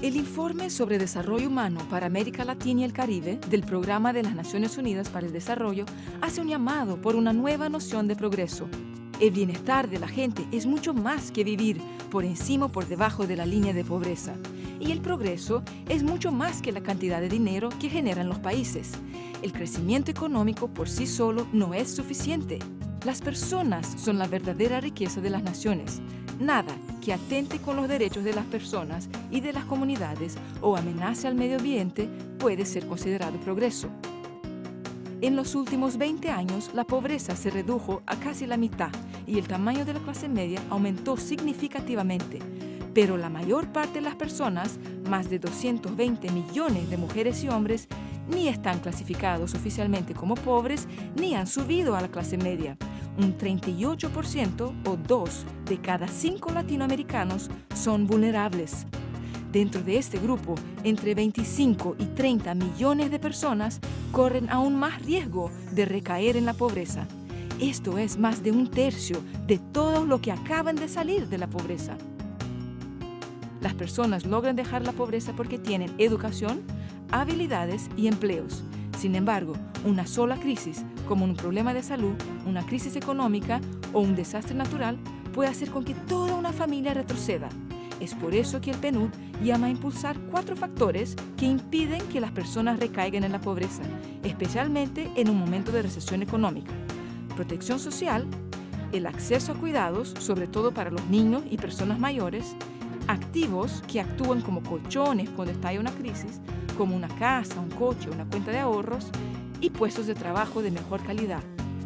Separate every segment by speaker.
Speaker 1: El informe sobre desarrollo humano para América Latina y el Caribe del Programa de las Naciones Unidas para el Desarrollo hace un llamado por una nueva noción de progreso. El bienestar de la gente es mucho más que vivir por encima o por debajo de la línea de pobreza. Y el progreso es mucho más que la cantidad de dinero que generan los países. El crecimiento económico por sí solo no es suficiente. Las personas son la verdadera riqueza de las naciones. Nada que atente con los derechos de las personas y de las comunidades o amenace al medio ambiente puede ser considerado progreso. En los últimos 20 años, la pobreza se redujo a casi la mitad y el tamaño de la clase media aumentó significativamente. Pero la mayor parte de las personas, más de 220 millones de mujeres y hombres, ni están clasificados oficialmente como pobres ni han subido a la clase media. Un 38% o 2 de cada 5 latinoamericanos son vulnerables. Dentro de este grupo, entre 25 y 30 millones de personas corren aún más riesgo de recaer en la pobreza. Esto es más de un tercio de todos los que acaban de salir de la pobreza. Las personas logran dejar la pobreza porque tienen educación, habilidades y empleos. Sin embargo, una sola crisis, como un problema de salud, una crisis económica o un desastre natural, puede hacer con que toda una familia retroceda. Es por eso que el PNUD llama a impulsar 4 factores que impiden que las personas recaigan en la pobreza, especialmente en un momento de recesión económica. Protección social, el acceso a cuidados, sobre todo para los niños y personas mayores, activos que actúan como colchones cuando estalla una crisis, como una casa, un coche, una cuenta de ahorros, y puestos de trabajo de mejor calidad.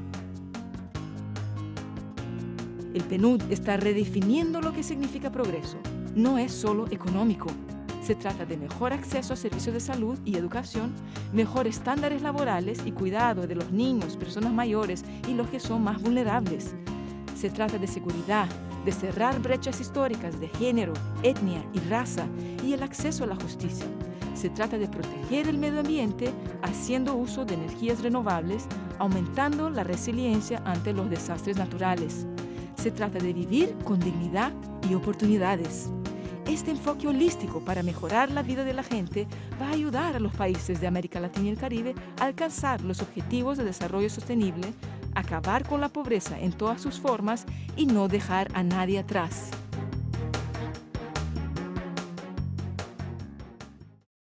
Speaker 1: El PNUD está redefiniendo lo que significa progreso. No es solo económico. Se trata de mejor acceso a servicios de salud y educación, mejores estándares laborales y cuidado de los niños, personas mayores y los que son más vulnerables. Se trata de seguridad, de cerrar brechas históricas de género, etnia y raza y el acceso a la justicia. Se trata de proteger el medio ambiente haciendo uso de energías renovables, aumentando la resiliencia ante los desastres naturales. Se trata de vivir con dignidad y oportunidades. Este enfoque holístico para mejorar la vida de la gente va a ayudar a los países de América Latina y el Caribe a alcanzar los objetivos de desarrollo sostenible, acabar con la pobreza en todas sus formas y no dejar a nadie atrás.